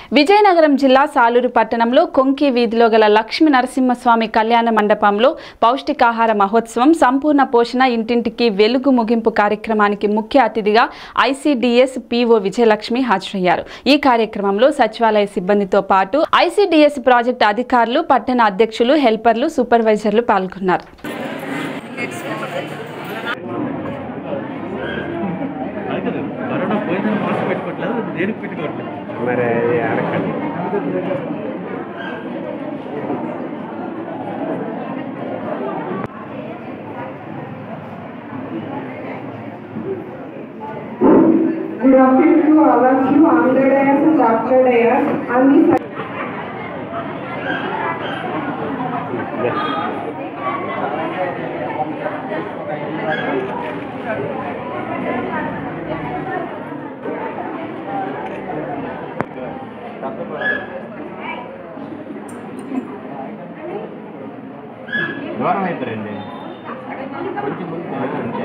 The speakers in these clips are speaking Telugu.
విజయనగరం జిల్లా సాలూరు పట్టణంలో కొంకి వీధిలో గల లక్ష్మీ నరసింహస్వామి కళ్యాణ మండపంలో పౌష్టికాహార మహోత్సవం సంపూర్ణ పోషణ ఇంటింటికి వెలుగు ముగింపు కార్యక్రమానికి ముఖ్య అతిథిగా i.c.d.s పీఓ విజయలక్ష్మి హాజరయ్యారు। ఈ కార్యక్రమంలో సచివాలయ సిబ్బందితో పాటు i.c.d.s ప్రాజెక్టు అధికారులు, పట్టణ అధ్యక్షులు, హెల్పర్లు, సూపర్వైజర్లు పాల్గొన్నారు। Good afternoon to all of you, on the dais and after dais, and the దూరం అయిపోయింది కొంచెం ముందు అంతే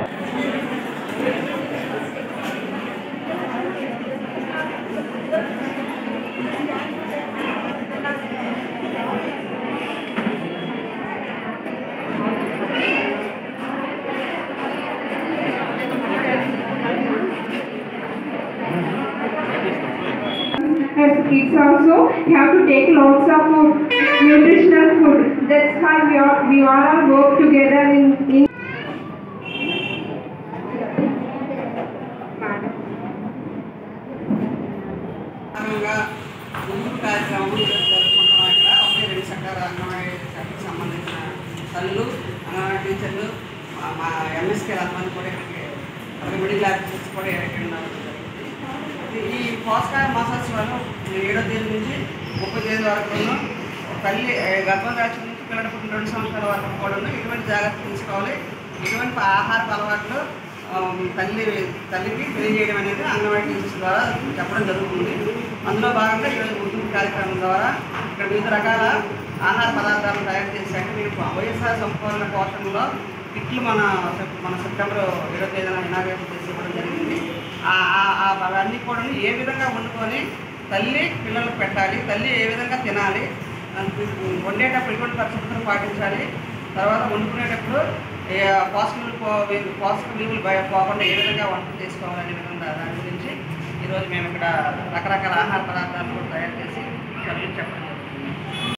as kids also, you have to take lots of food, nutritional food. That's why we all work together in టీచర్లు మా ఎంఎస్కే అంతమంది కూడా మిడిల్ క్లాస్ కూడా ఈ పోషకాహార మాసోత్సవాలు 7వ తేదీ నుంచి 30వ తేదీ వరకు తల్లి గర్భం దాల్చిన నుంచి పిల్లల పుట్టిన 2 సంవత్సరాల వరకు కూడా ఇటువంటి జాగ్రత్తలు తీసుకోవాలి। ఇటువంటి ఆహారపు అలవాట్లు తల్లికి తెలియజేయడం అనేది అంగన్వాడీ టీచర్స్ ద్వారా చెప్పడం జరుగుతుంది। అందులో భాగంగా ఈరోజు గుర్తింపు కార్యక్రమం ద్వారా ఇక్కడ వివిధ రకాల ఆహార పదార్థాలను తయారు చేశాక మేము వైఎస్ఆర్ సంపూర్ణ పోషణలో కిట్లు మన సెప్టెంబర్ 7వ తేదీన ఇనాగ్రేషన్ చేసి ఇవ్వడం జరిగింది। అవన్నీ కూడా ఏ విధంగా వండుకొని తల్లి పిల్లలకు పెట్టాలి, తల్లి ఏ విధంగా తినాలి, వండేటప్పుడు ఎటువంటి పరిస్థితులను పాటించాలి, తర్వాత వండుకునేటప్పుడు పోషక విలువలు పోకుండా ఏ విధంగా వంట చేసుకోవాలనే విధంగా దాని గురించి ఈరోజు మేము ఇక్కడ రకరకాల ఆహార పదార్థాలను కూడా తయారు చేసి చెప్పడం